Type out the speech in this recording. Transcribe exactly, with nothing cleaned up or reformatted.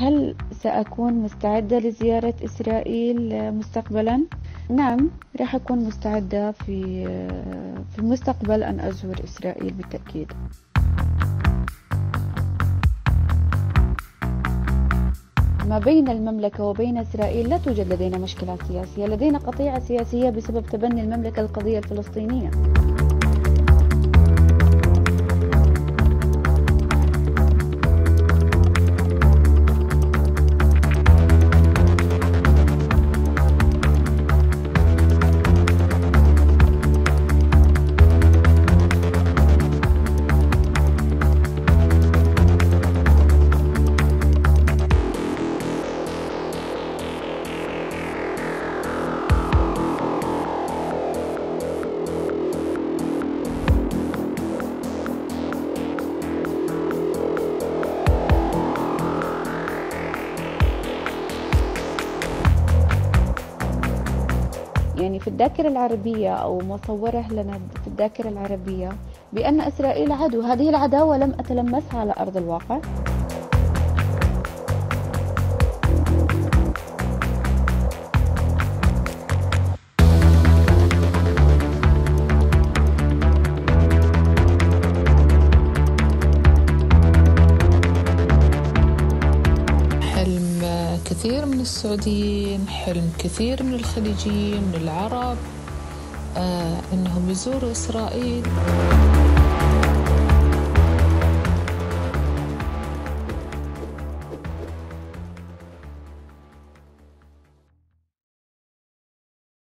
هل سأكون مستعدة لزيارة إسرائيل مستقبلا؟ نعم، راح أكون مستعدة في في المستقبل أن أزور إسرائيل بالتأكيد. ما بين المملكة وبين إسرائيل لا توجد لدينا مشكلة سياسية، لدينا قطيعة سياسية بسبب تبني المملكة القضية الفلسطينية. يعني في الذاكرة العربية أو مصوره لنا في الذاكرة العربية بأن إسرائيل عدو، هذه العداوة لم أتلمسها على أرض الواقع. كثير من السعوديين، حلم كثير من الخليجيين من العرب آه إنهم يزوروا إسرائيل.